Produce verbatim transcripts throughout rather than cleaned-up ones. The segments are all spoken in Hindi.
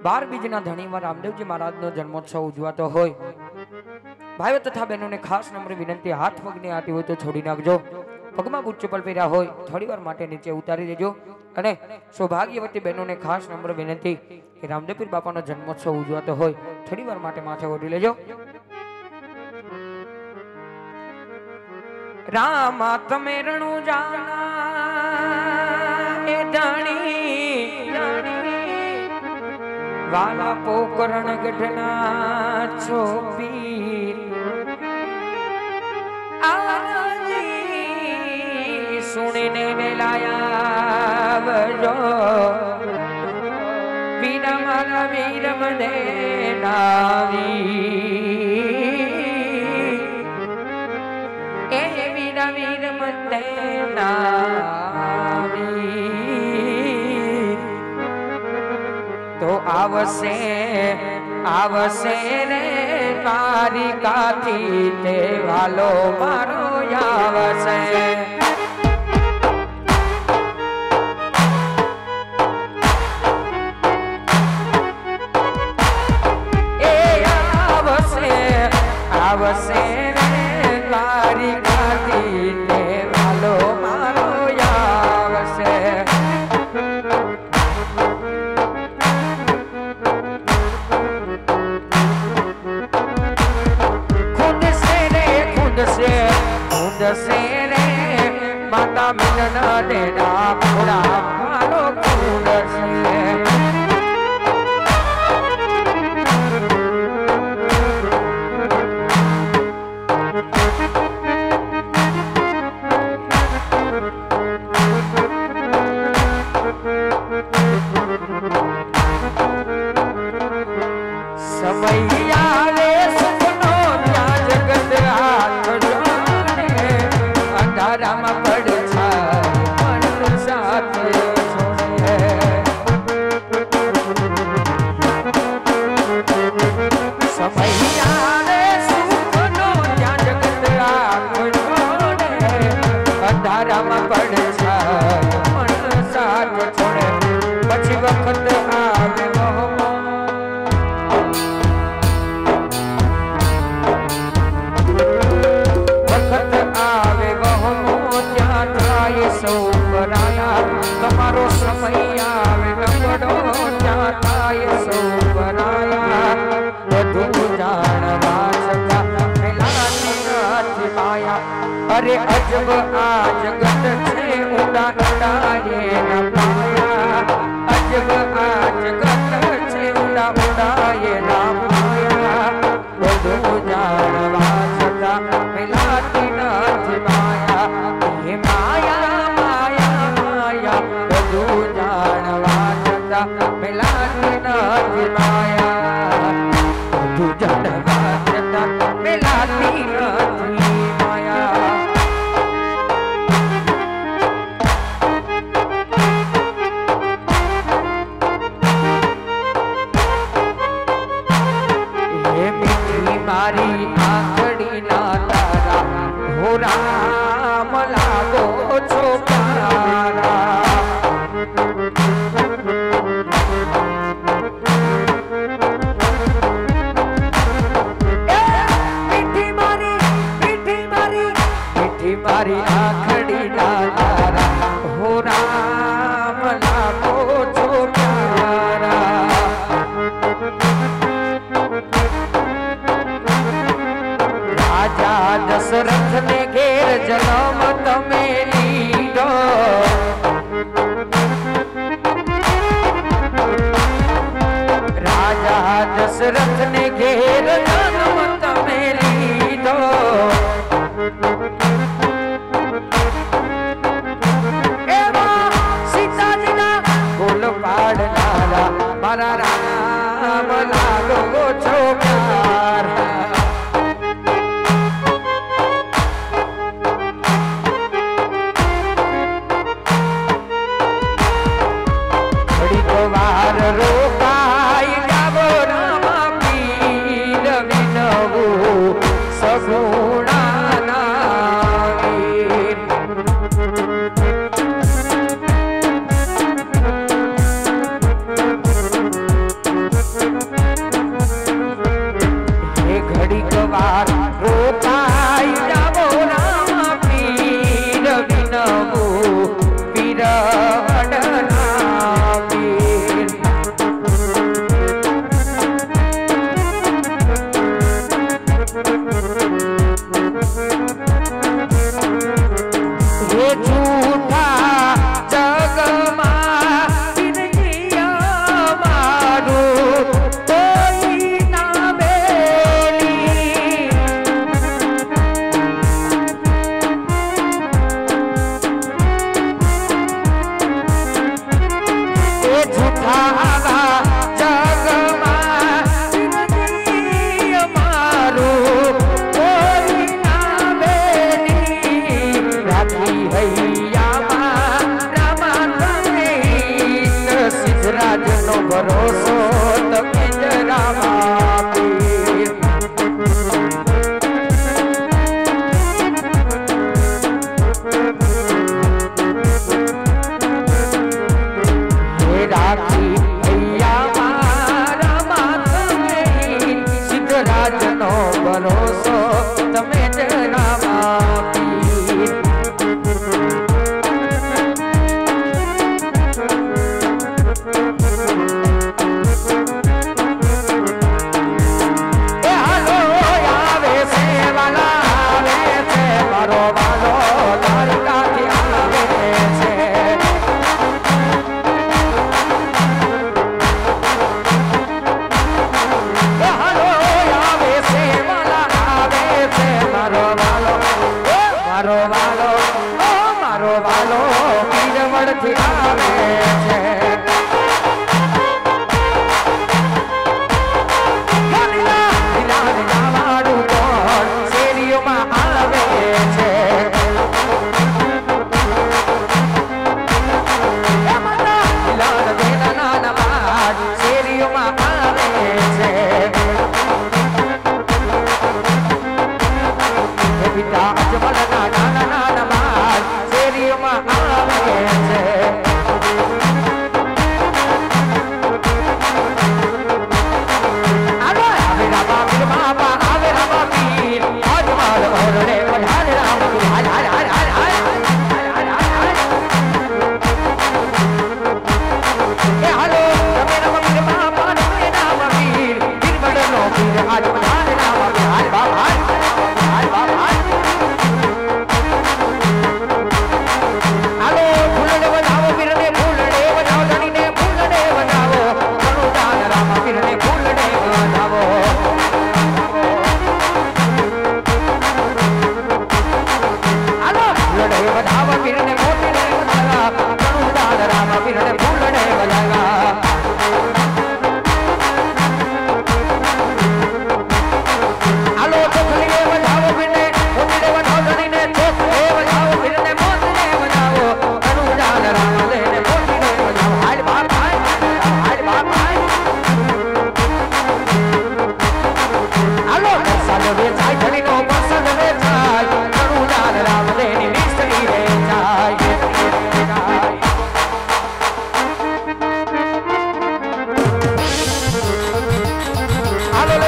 बार बीजना धनी में रामदेव जी महाराज नो जन्मोत्सव उजवातो होय भाईओ तथा बहनों ने खास नम्र विनंती हाथ पग ने आती हो तो छोड़ी नाखजो पगमा बूट चप्पल पहर्या होय थोड़ी वार माटे नीचे उतारी देजो अने सौभाग्यवती बहनों ने खास नम्र विनंती कि रामदेव पीर बापा नो जन्मोत्सव उजवातो होय थोड़ी वार माटे माथे ओढ़ी लेजो। रामा तमे रणु जाना ए धणी वाला पोकरण गढ़ना छोपी आजी सुने ने लाया बजो वीरा माला वीर मदे नावी ए वीरा वीर मदे नावी तो आवसे आवसे रे द्वारिकाथी ते वालो मारो आवसे ए आवसे आवसे रे द्वारिकाथी ते वालो मारो आवसे से रे माता मिलन देना पूरा मारो खून से समय आवे सुनो क्या जगत हाथ राम पड़ मन साथ छोड़े समय आवे सुनो क्या जगत आँख छोड़े अंधारा में पड़ मन साथ छोड़े पछी वक्त आवे तमारो समय आवे नपड़ो जाताय सो बनाया बधु जानवा सका मिलानी नाथ माया अरे अजब आज गत छे उड़ा उड़ाए न पाया अजब आज गत छे उड़ा उड़ाए न पाया बधु जानवा सका मिलानी नाथ माया ये माया मिलाती नाथ माया तू जानवा जता मिलाती नाथ माया ये मीठी मारी आंखड़ी ना तारा हो राम लागो छो प्यारा मारी आखड़ी तारा हो राम लागो छो प्यारा राजा दशरथ ने घेर जन्म तमे लीधो राजा दशरथ ने घेर जन्म तमे लीधो मारा राम लागो छो प्यारा बड़ी को वार रोकाई जाबो रामा पीर विनवो सगुणा नावीर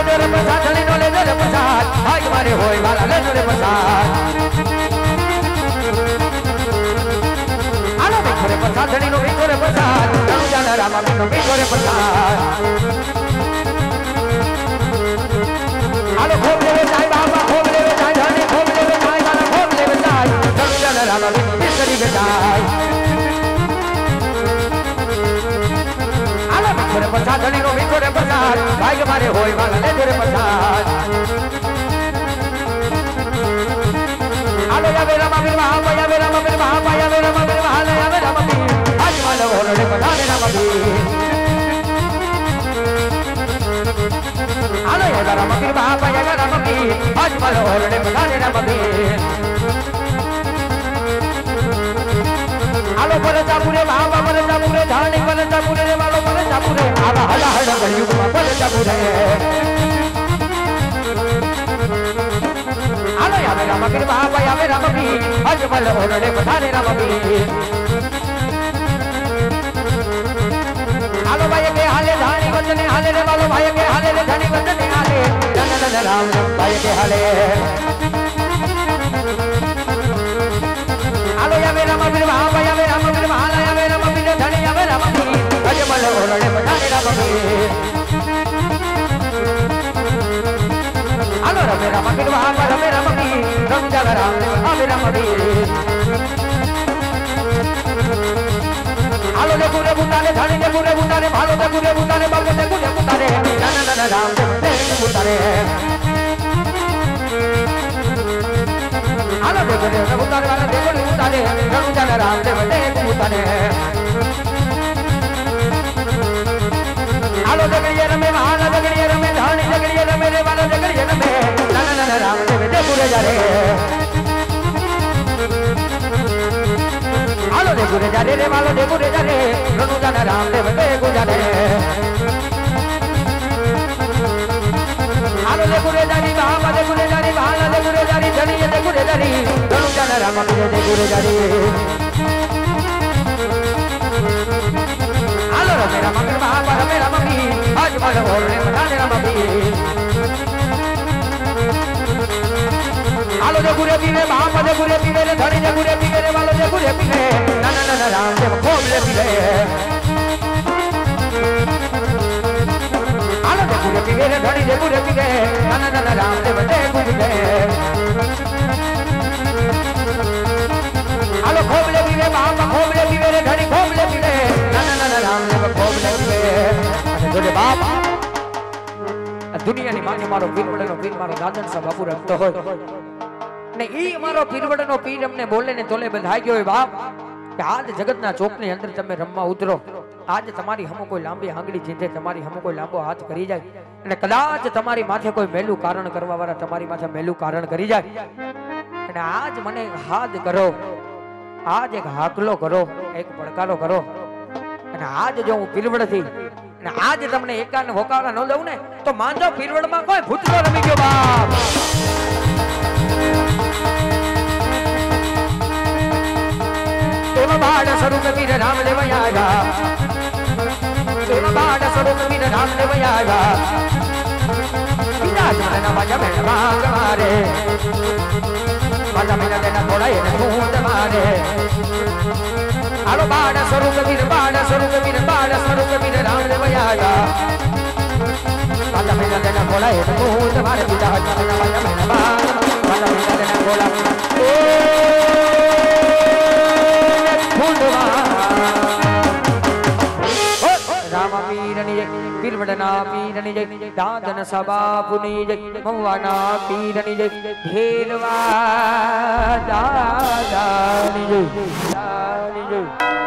લેજો રે પ્રસાદ ધણીનો લેજો રે પ્રસાદ ભાઈ મારે હોય વાલા લેજો રે પ્રસાદ આલો મીઠો રે પ્રસાદ ધણીનો મીઠો રે પ્રસાદ રણુજાના રામા મીઠો મીઠો રે પ્રસાદ આલો ખૂબ લેવે જાય બાબા ખૂબ લેવે જાય ધણી ખૂબ લેવે જાય વાલા ખૂબ લેવે જાય રણુજાના રામા મીઠો મીઠો રે પ્રસાદ रे प्रसाद धनी नो मीठो रे प्रसाद भाई मारे होय वाला लेजो रे प्रसाद आलो या वे रामा वीर महा या वे रामा वीर महा या वे रामा वीर महा या वे रामा वीर आज वाला होल रे प्रसाद रे रामा वीर आलो या रामा वीर महा या वे रामा वीर आज वाला होल रे प्रसाद रे रामा वीर आलो पर जापुरे बाबा पर जापुरे धाणी पर जापुरे रे वालो पर जापुरे आला हला हला कलयुग में पर जापुरे आलो या वे रामा वीर बाबा या वे रामा वीर आज वाला होल रे प्रसाद रे रामा वीर आलो भाई के हाले धाणी वचने हाले रे वालो भाई के हाले रे धाणी वचने हाले नन नन राम भाई के हाले आलो या वे रामा वीर बाबा या वे रामा वीर महा या वे रामा वीर धणी या वे रामा वीर आज वाला होल रे प्रसाद रे रामा वीर आलो रे रामा वीर बाबा रे रामा वीर रंजा राम रे रामा वीर आलो दे गुरे बुतारे धणी दे गुरे बुतारे भालो दे गुरे बुतारे बाल दे गुरे बुतारे नन नन राम दे बुतारे आलो दे गुरे बुतारे वाला दे गुरे बुतारे रंजा राम दे बुतारे आलो जगड़िया रमे महाना जगड़िया रमे धानी जगड़िया रमे रे वाला जगड़िया रमे नन नन राम दे गुरे जा रे आलो दे गुरे जा रे रे वालो दे गुरे जा रे रनुजा राम दे गुरे रे आलो दे गुरे जा रे बाबा दे गुरे जा रे बाला दे गुरे जा रे धनी दे गुरे जा रे रनुजा राम दे गुरे जा रे आलो रे मेरा मगर बाबा रे मेरा मम्मी आज वाला होल रे मठाने राम मम्मी आलो दे गुरे पीवे बाबा दे गुरे पीवे रे धनी दे गुरे पीवे रे वालो दे गुरे पीवे नन नन राम दे खूब ले पीवे आलो दे गुरे पीवे रे धनी दे गुरे पीवे नन नन राम दे बड़े गुरे आलो खूब ले पीवे बाबा खूब ले पीवे रे धनी खूब ले पीवे नन नन राम दे खूब ले पीवे गुरे बाप दुनिया ની માને મારો પીરવડનો પીર મારો દાદન સા બાપુ રમતો હોય ને ઈ અમારો પીરવડનો પીર અમને બોલે ને તોલે બધાઈ ગયો હોય બાપ કે આજ જગતના ચોકની અંદર તમે રમવા ઉતરો આજ તમારી હમો કોઈ લાંબી આંગળી જીંધે તમારી હમો કોઈ લાંબો હાથ કરી જાય અને કદાચ તમારી માથે કોઈ મેલું કારણ કરવા વાળા તમારી માથે મેલું કારણ કરી જાય અને આજ મને હાથ કરો આજ એક હાકલો કરો એક પડકારો કરો અને આજ જો હું પીરવડથી અને આજ તમને એકાને હોકારા ન દઉં ને તો માનજો પીરવડમાં કોઈ ભૂતનો રમી ગયો બાપ એમાં બાળ સ્વરૂપ વીર રામ લેવાય આવ્યા એમાં બાળ સ્વરૂપ વીર રામ લેવાય આવ્યા વિરાજમાન વાજા મેં ભાગ મારે વાજા મેં તેના થોડા એને ભૂત મારે आलो बाण स्वरूप वीर बाण स्वरूप वीर बाण स्वरूप वीर राम लेवाय આવ્યા वाजा मेना देना बोला है भूत मारे पिता चरण वाजा मेना बाण वाजा मेना देना बोला ए फूंडवा राम वीरनी जय पीरवडना पीरनी जय दादन सबापुनी जय मवाना पीरनी जय घेरवा दादानी जय दानी जय